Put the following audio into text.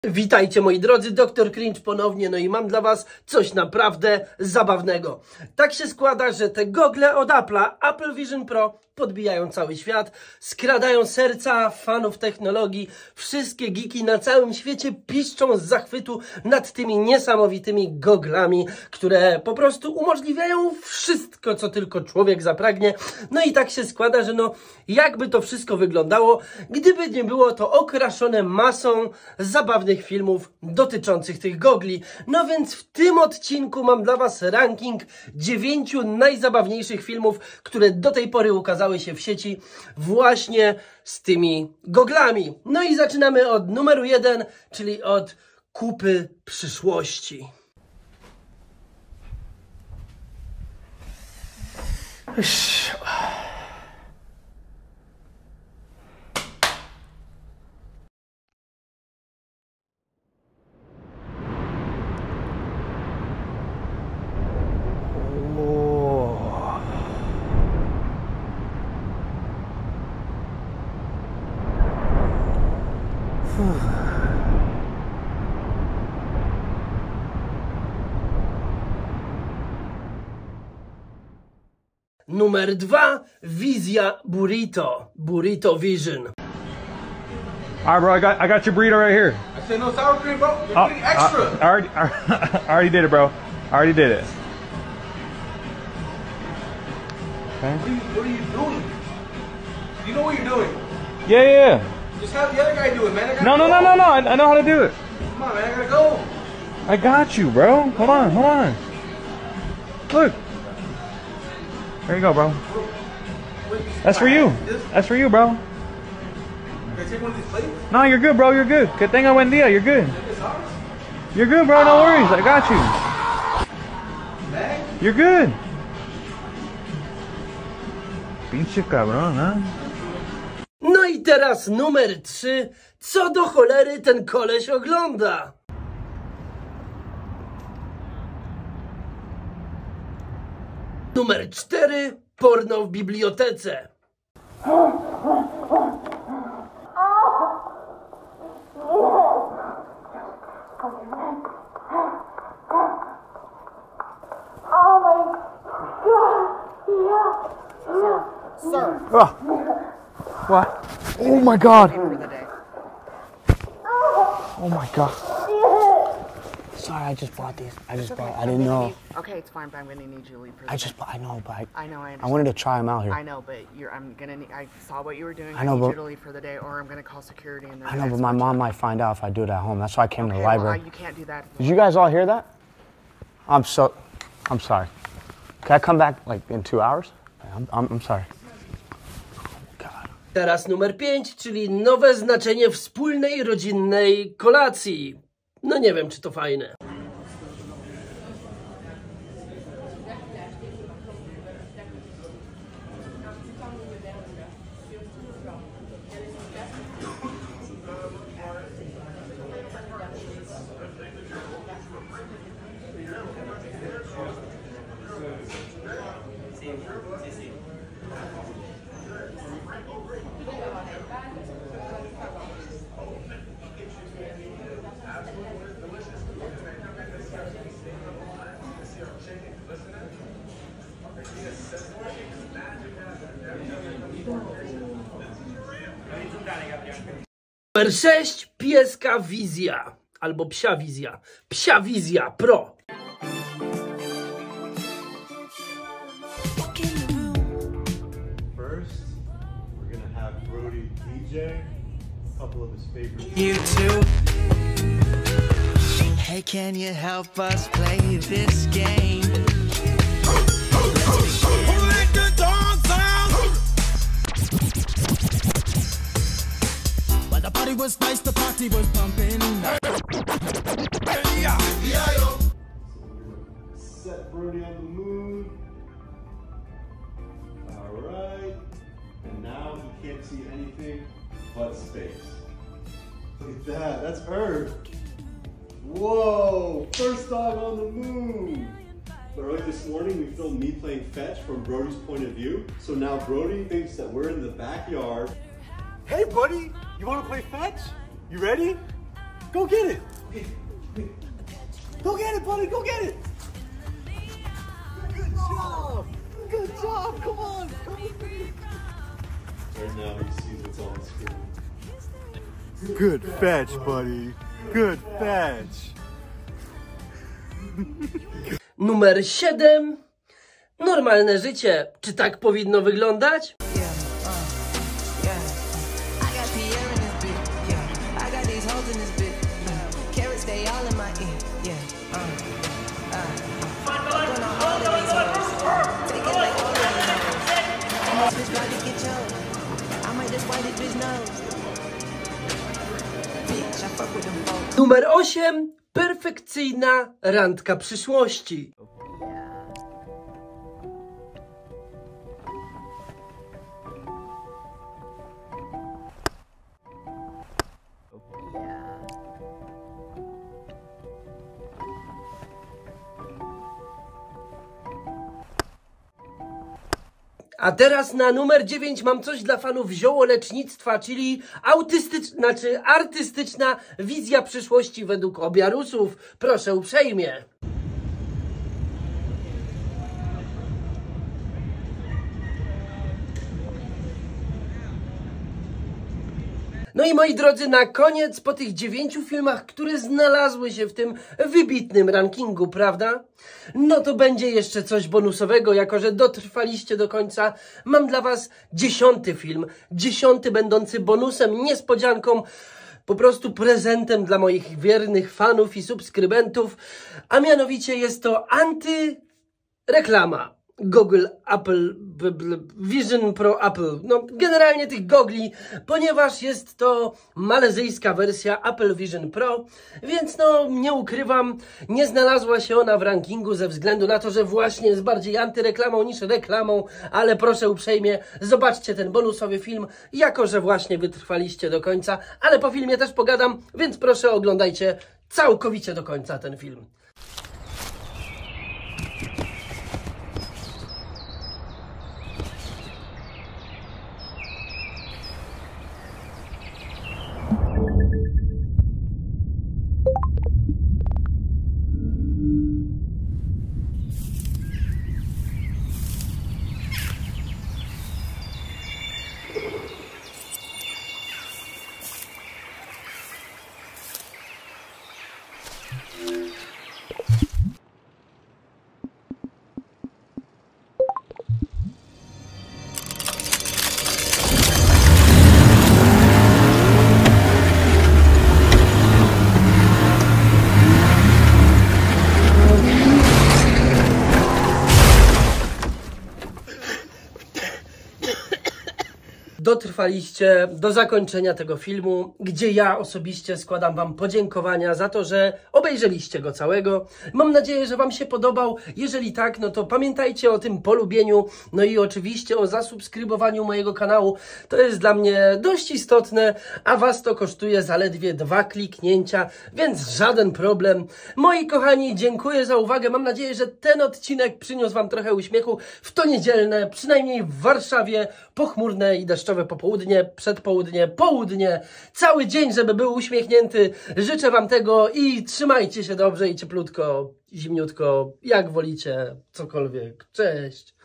Witajcie moi drodzy, Dr. Cringe ponownie, no i mam dla was coś naprawdę zabawnego. Tak się składa, że te gogle od Apple'a, Apple Vision Pro, podbijają cały świat, skradają serca fanów technologii, wszystkie geeki na całym świecie piszczą z zachwytu nad tymi niesamowitymi goglami, które po prostu umożliwiają wszystko, co tylko człowiek zapragnie. No i tak się składa, że jakby to wszystko wyglądało, gdyby nie było to okraszone masą zabawnych filmów dotyczących tych gogli. No więc w tym odcinku mam dla was ranking 9 najzabawniejszych filmów, które do tej pory ukazały się w sieci właśnie z tymi goglami. No i zaczynamy od numeru 1, czyli od kupy przyszłości. Numer 2, wizja burrito. Burrito Vision. All right, bro. I got your burrito right here. I said no sour cream, bro. You're getting extra. I already did it, bro. I already did it. Okay. What are you doing? You know what you're doing. Yeah. Just have the other guy do it, man. No. I know how to do it. Come on, man. I gotta go. I got you, bro. Hold on. Look. There you go, bro. That's for you. That's for you, bro. Can I take one of these plates? No, you're good, bro. You're good. Que tenga buen día. You're good. You're good, bro. No worries. I got you. You're good. Pinche cabrón, ¿eh? No i teraz numer 3. Co do cholery ten koleś ogląda? Numer 4. Porno w bibliotece. Sir. What? Oh my God. Oh my God. Sorry, I just bought these. I didn't know. Okay, it's fine, but I'm gonna need you to leave for the day. I know, but I know, I I wanted to try them out here. I know, but I saw what you were doing. I know, need but you to leave for the day, or I'm gonna call security and I know, but my mom might find out if I do it at home. That's why I came to the library. Well, you can't do that. Did you guys all hear that? I'm sorry. Can I come back like in 2 hours? I'm sorry. God. Teraz numer 5, czyli nowe znaczenie wspólnej rodzinnej kolacji. No nie wiem, czy to fajne. Numer 6, pieska wizja, albo psia wizja. Psia wizja Pro. First, we're gonna have Brody DJ, a couple of his favorite. You too. Hey, can you help us play this game? Let the dogs out. While the party was nice, the party was pumping. Set Brody on the moon. All right. And now he can't see anything but space. Look at that. That's Earth. Whoa! First dog on the moon! But early this morning, we filmed me playing fetch from Brody's point of view. So now Brody thinks that we're in the backyard. Hey, buddy, you want to play fetch? You ready? Go get it. Go get it, buddy. Go get it. Good job. Good job. Come on. Come with me. Right now he sees what's on the screen. Good fetch, buddy. Good fetch. Numer 7. Normalne życie. Czy tak powinno wyglądać? Numer 8. Perfekcyjna randka przyszłości. A teraz na numer 9 mam coś dla fanów ziołolecznictwa, czyli artystyczna wizja przyszłości według Obiarusów. Proszę uprzejmie. No i moi drodzy, na koniec, po tych 9 filmach, które znalazły się w tym wybitnym rankingu, prawda? No to będzie jeszcze coś bonusowego, jako że dotrwaliście do końca. Mam dla was 10. film, 10. będący bonusem, niespodzianką, po prostu prezentem dla moich wiernych fanów i subskrybentów, a mianowicie jest to antyreklama. Google, Apple, Vision Pro Apple, no generalnie tych gogli, ponieważ jest to malezyjska wersja Apple Vision Pro, więc no nie ukrywam, nie znalazła się ona w rankingu ze względu na to, że właśnie jest bardziej antyreklamą niż reklamą, ale proszę uprzejmie, zobaczcie ten bonusowy film, jako że właśnie wytrwaliście do końca, ale po filmie też pogadam, więc proszę oglądajcie całkowicie do końca ten film. Dotrwaliście do zakończenia tego filmu, gdzie ja osobiście składam wam podziękowania za to, że obejrzeliście go całego. Mam nadzieję, że wam się podobał. Jeżeli tak, no to pamiętajcie o tym polubieniu, no i oczywiście o zasubskrybowaniu mojego kanału. To jest dla mnie dość istotne, a was to kosztuje zaledwie 2 kliknięcia, więc żaden problem. Moi kochani, dziękuję za uwagę. Mam nadzieję, że ten odcinek przyniósł wam trochę uśmiechu w to niedzielne, przynajmniej w Warszawie, pochmurne i deszczowe popołudnie, przedpołudnie, południe, cały dzień, żeby był uśmiechnięty. Życzę wam tego i trzymajcie się dobrze i cieplutko, zimniutko, jak wolicie, cokolwiek. Cześć!